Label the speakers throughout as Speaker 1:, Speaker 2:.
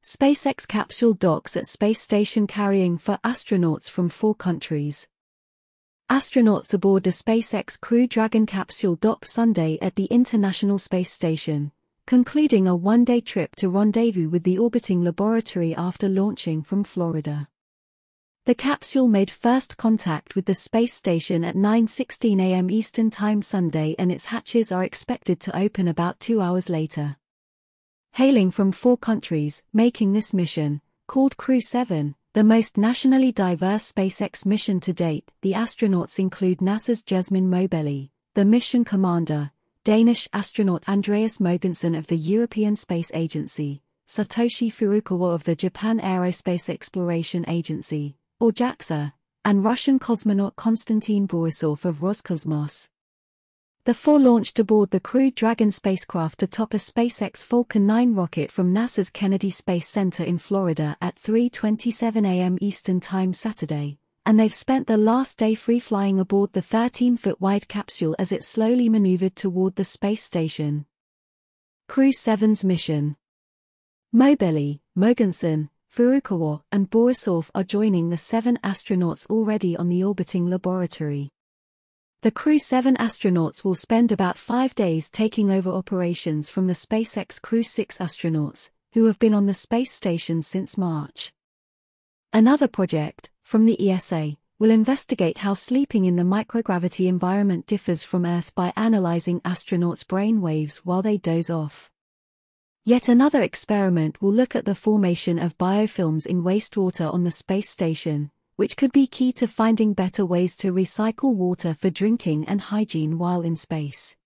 Speaker 1: SpaceX capsule docks at space station carrying for astronauts from 4 countries. Astronauts aboard a SpaceX Crew Dragon capsule dock Sunday at the International Space Station, concluding a one-day trip to rendezvous with the orbiting laboratory after launching from Florida. The capsule made first contact with the space station at 9:16 a.m. Eastern Time Sunday, and its hatches are expected to open about 2 hours later. Hailing from 4 countries, making this mission, called Crew 7, the most nationally diverse SpaceX mission to date, the astronauts include NASA's Jasmin Moghbeli, the mission commander, Danish astronaut Andreas Mogensen of the European Space Agency, Satoshi Furukawa of the Japan Aerospace Exploration Agency, or JAXA, and Russian cosmonaut Konstantin Borisov of Roscosmos. The 4 launched aboard the Crew Dragon spacecraft atop a SpaceX Falcon 9 rocket from NASA's Kennedy Space Center in Florida at 3:27 a.m. Eastern Time Saturday, and they've spent the last day free-flying aboard the 13-foot-wide capsule as it slowly maneuvered toward the space station. Crew 7's mission. Moghbeli, Mogensen, Furukawa, and Borisov are joining the 7 astronauts already on the orbiting laboratory. The Crew 7 astronauts will spend about 5 days taking over operations from the SpaceX Crew 6 astronauts, who have been on the space station since March. Another project, from the ESA, will investigate how sleeping in the microgravity environment differs from Earth by analyzing astronauts' brain waves while they doze off. Yet another experiment will look at the formation of biofilms in wastewater on the space station, which could be key to finding better ways to recycle water for drinking and hygiene while in space.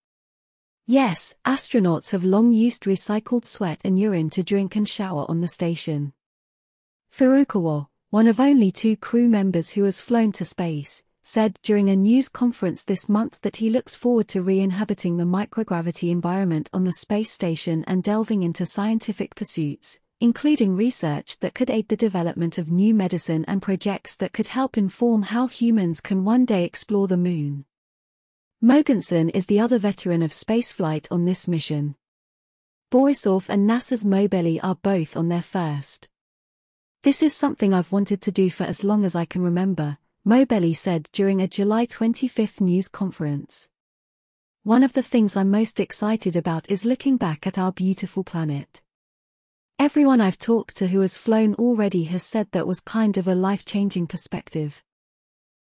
Speaker 1: Yes, astronauts have long used recycled sweat and urine to drink and shower on the station. Furukawa, one of only 2 crew members who has flown to space, said during a news conference this month that he looks forward to re-inhabiting the microgravity environment on the space station and delving into scientific pursuits, including research that could aid the development of new medicine and projects that could help inform how humans can one day explore the moon. Mogensen is the other veteran of spaceflight on this mission. Borisov and NASA's Moghbeli are both on their first. "This is something I've wanted to do for as long as I can remember," Moghbeli said during a July 25 news conference. "One of the things I'm most excited about is looking back at our beautiful planet. Everyone I've talked to who has flown already has said that was kind of a life-changing perspective."